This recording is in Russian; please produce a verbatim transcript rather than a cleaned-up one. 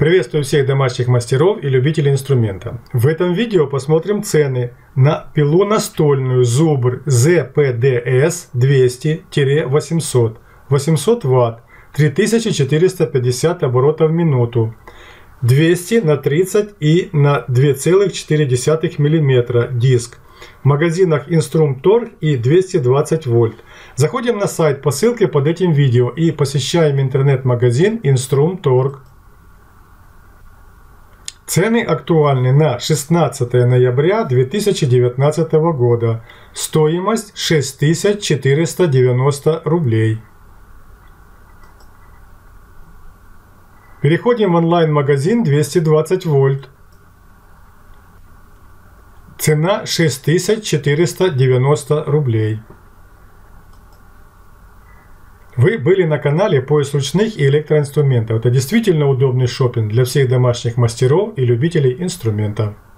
Приветствую всех домашних мастеров и любителей инструмента. В этом видео посмотрим цены на пилу настольную Zubr зэ пэ дэ эс двести — восемьсот, восемьсот ватт, три тысячи четыреста пятьдесят оборотов в минуту, двести на тридцать и на два целых четыре десятых миллиметра диск. В магазинах Инструмторг и двести двадцать вольт. Заходим на сайт по ссылке под этим видео и посещаем интернет-магазин Инструмторг. Цены актуальны на шестнадцатое ноября две тысячи девятнадцатого года. Стоимость шесть тысяч четыреста девяносто рублей. Переходим в онлайн-магазин двести двадцать вольт. Цена шесть тысяч четыреста девяносто рублей. Вы были на канале «Поиск ручных и электроинструментов». Это действительно удобный шопинг для всех домашних мастеров и любителей инструментов.